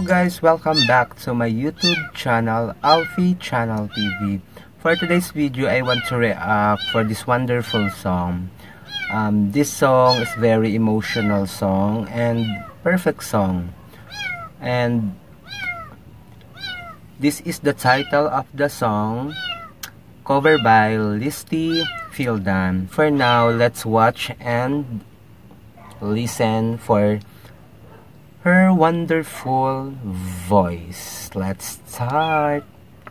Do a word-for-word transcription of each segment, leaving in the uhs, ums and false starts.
guys, welcome back to my YouTube channel, Alfie Channel T V. For today's video, I want to react for this wonderful song. Um, this song is very emotional song and perfect song. And this is the title of the song, covered by Listy Fieldan. For now, let's watch and listen for her wonderful voice. Let's start.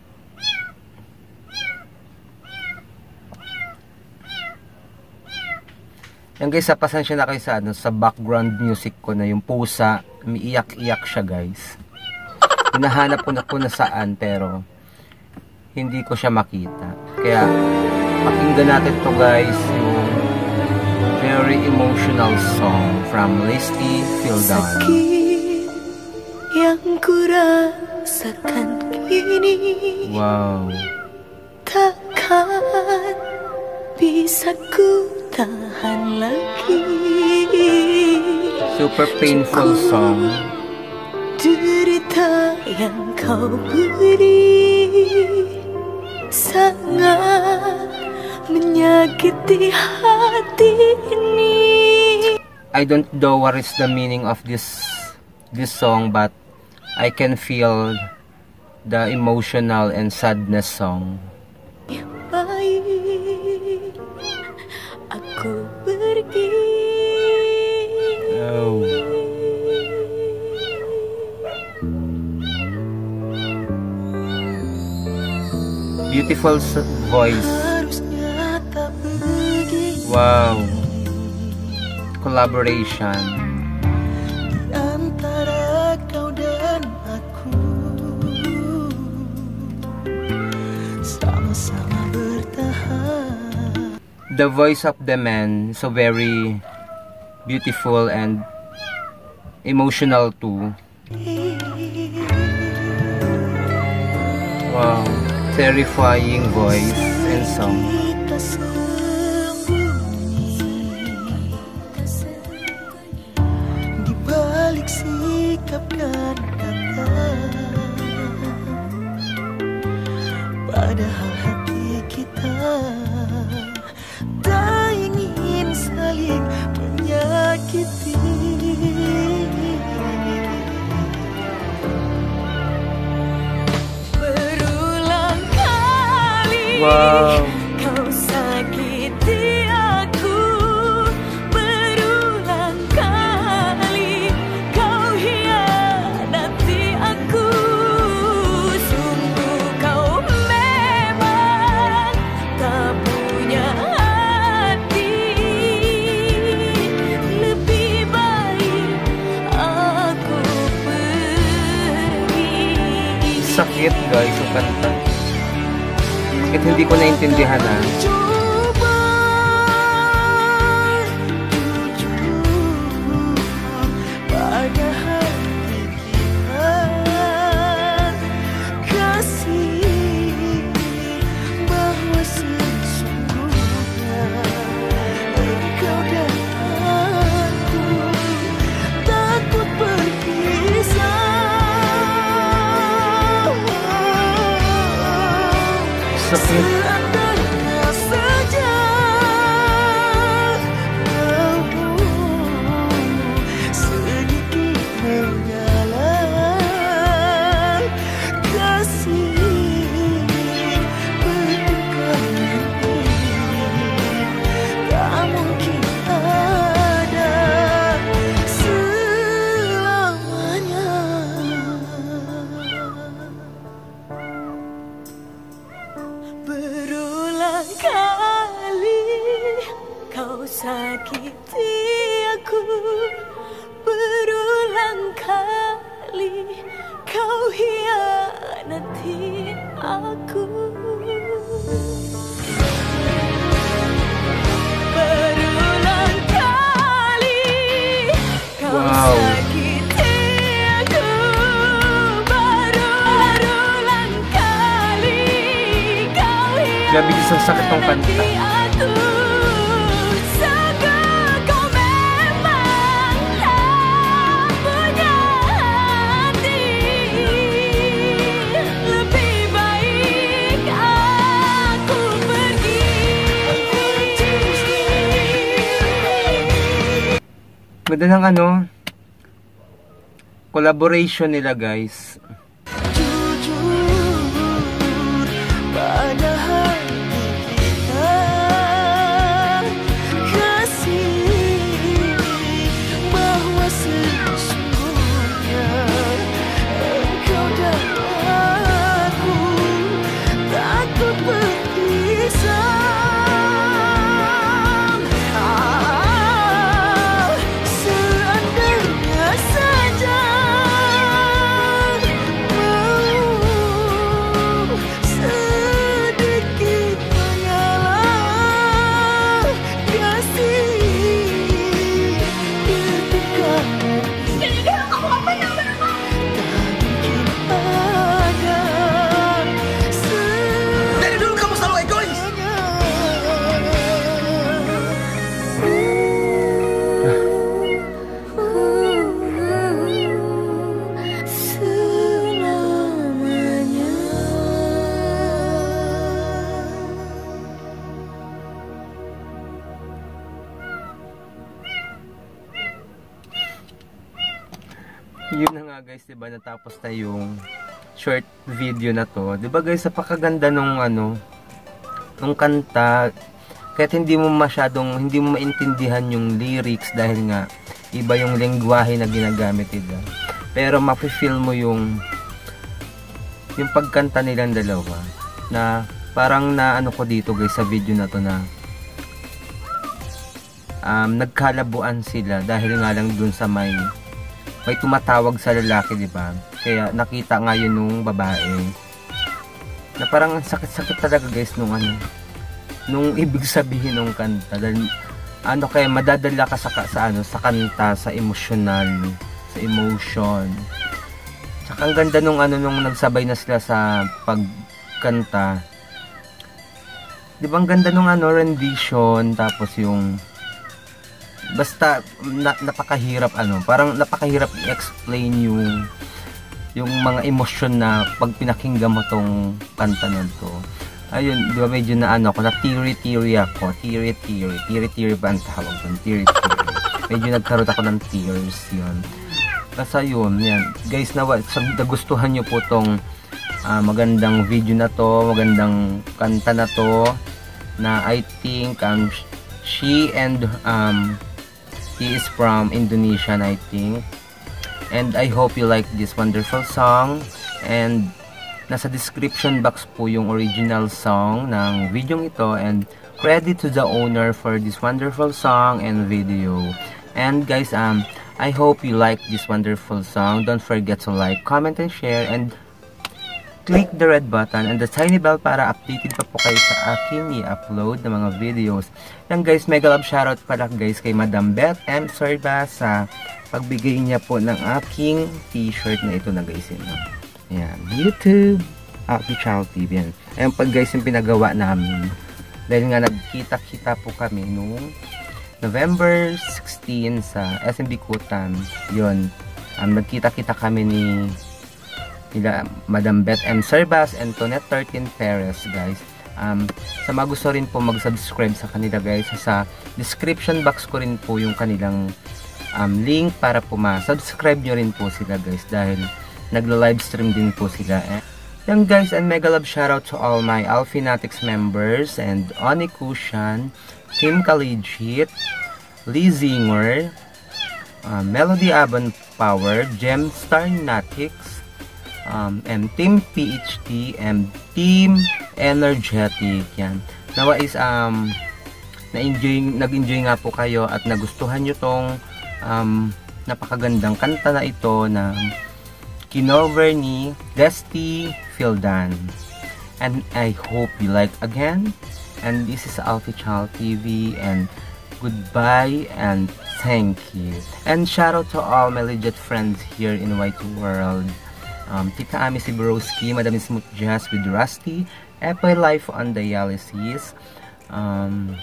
Yan guys, sa pasensya na kayo sa, ano, sa background music ko na yung pusa. Umiiyak-iyak siya guys. Hinahanap ko na kung nasaan pero hindi ko siya makita. Kaya pakinggan natin to guys, yung very emotional song from Listy Fieldan. Sakit yang kurasakan kini, wow, takkan bisa ku tahan lagi. Super painful song. Derita yang kau beri sangat menyakiti hati ini. I don't know what is the meaning of this this song, but I can feel the emotional and sadness song. Baik, aku pergi. Oh. Beautiful voice. Wow. Collaboration. Antara kau dan aku sama-sama bertahan. The voice of the man so very beautiful and emotional too. Wow, terrifying voice and song. Di balik sikap dan kata, padahal hati kita tak ingin saling menyakiti. Berulang kali Wow. kau sakiti aku, berulang kali kau hianati aku. Sungguh kau memang tak punya hati. Lebih baik aku pergi. Sakit guys yung kanta. Sakit, hindi ko naintindihan ha. Coba jujur pada hati kita, kasih bahwa sesungguhnya engkau dan aku takut berpisah. Sakit. Seandainya saja lampu sedikit menyala, kasih bertukar ini tak mungkin ada selamanya. Berulang kali kau sakiti aku, berulang kali kau hianati aku. Berulang kali kau Wow. sakiti aku, berulang kali kau Grabe isang sakit tong kanta. hianati aku. Sangka kau memang tak punya hati. Ganda ng ano, collaboration nila guys. Jujur pada hati kita, kasih bahwa sesungguhnya engkau dan aku takut berpisah. Ah, seandainya saja mau sedikit mengalah kasih ketika nanti tak mungkin ada. Dari dulu kamu selalu egois. Selamanya. Yun na nga guys, diba, natapos na yung short video na to. Diba guys, napakaganda nung ano, nung kanta. Kahit hindi mo masyadong, hindi mo maintindihan yung lyrics dahil nga iba yung lengguwahe na ginagamit nila. Pero mafe-feel mo yung yung pagkanta nilang dalawa na parang na ano ko dito guys sa video na to na um, nagkalabuan sila dahil nga lang dun sa may may tumatawag sa lalaki, di ba? Kaya nakita nga yun nung babae na parang sakit-sakit talaga guys nung ano, nung ibig sabihin nung kanta. Dahil ano, kaya madadala ka sa, sa ano, sa kanta, sa emotional, sa emotion. Tsaka ang ganda nung ano, nung nagsabay na sila sa pagkanta. Di ba ang ganda nung ano, rendition, tapos yung basta na, napakahirap ano, parang napakahirap i-explain yung yung mga emosyon na pag pinakinggan mo tong kanta na to. Ayun, di ba medyo na ano ako, na teary-teary ako, teary-teary, teary-teary ba ang tawag doon, teary-teary. Medyo nagkaroon ako ng tears, yun. Basta yun, yan. Guys, na, nagustuhan nyo po tong uh, magandang video na to, magandang kanta na to, na I think um, she and um, he is from Indonesia, I think. And I hope you like this wonderful song. And nasa description box po yung original song ng video ito. And credit to the owner for this wonderful song and video. And guys, um, I hope you like this wonderful song. Don't forget to like, comment, and share. And click the red button and the tiny bell para updated pa po kayo sa aking i-upload na mga videos. Yan guys, mega love shoutout pala guys kay Madam Beth M. Sorba sa pagbigay niya po ng aking t-shirt na ito na guys. Yun. Yan, YouTube, Alfie Child T V. Yan. Ayan pag guys yung pinagawa namin. Dahil nga nagkita-kita po kami noong November sixteen sa S M B Kutan. Yun, um, nagkita-kita kami ni nila Madam Beth M. Serbas and Tonet thirteen Perez guys. Um, sa mga gusto rin po mag-subscribe sa kanila guys, sa description box ko rin po yung kanilang um, link para po ma-subscribe nyo rin po sila guys dahil nagla-livestream din po sila. Eh. Yan guys, and mega love shoutout to all my Alfinatics members and Oni Kushan, Team Collegiate, Lee Zinger, uh, Melody Aban Power, Gemstar Natics, Um, and Team P H D and Team Energetic. Yan. Nawa is um na-enjoy, nag-enjoy nga po kayo at nagustuhan nyo tong um, napakagandang kanta na ito na kinover ni Desti Fildan. And I hope you like again. And this is Alfie Child T V and goodbye and thank you. And shout out to all my legit friends here in Y two World. Um, Tita Ami si Broski, Madam Smooth Jazz with Rusty, Epoy Life on Dialysis, um,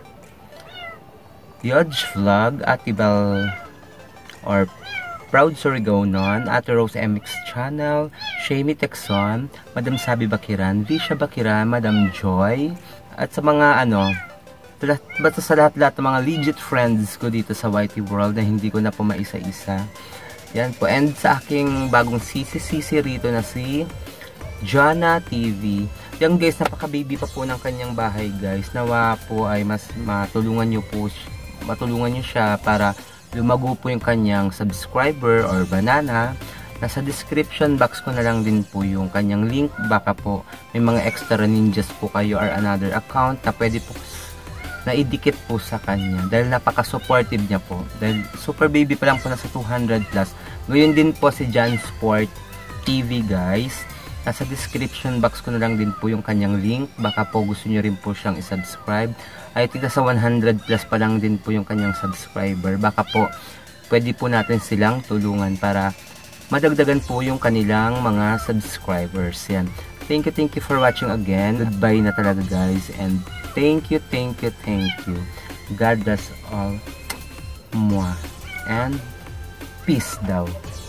Yodge Vlog, Atibel or Proud Sorigonon, Ate Rose M X Channel, Shamey Texon, Madam Sabi Bakiran, Visha Bakiran, Madam Joy, at sa mga ano, Basta sa lahat-lahat ng mga legit friends ko dito sa Y T World na hindi ko na po maisa-isa. Yan po. And sa aking bagong sisi-sisi rito na si Jana T V. Yan guys, napaka-baby pa po ng kanyang bahay guys. Nawa po ay mas matulungan nyo po, matulungan nyo siya para lumago po yung kanyang subscriber or banana. Nasa description box ko na lang din po yung kanyang link. Baka po may mga extra ninjas po kayo or another account na pwede po na idikit po sa kanya. Dahil napaka-supportive niya po. Dahil super baby pa lang po, nasa two hundred plus. Ngayon din po si Jan Sport T V guys. Nasa description box ko na lang din po yung kanyang link. Baka po gusto nyo rin po siyang isubscribe. Ay tigda sa one hundred plus pa lang din po yung kanyang subscriber. Baka po pwede po natin silang tulungan para madagdagan po yung kanilang mga subscribers. Yan. Thank you, thank you for watching again. Goodbye na talaga guys. And thank you, thank you, thank you. God bless all. Mwah. And peace daw.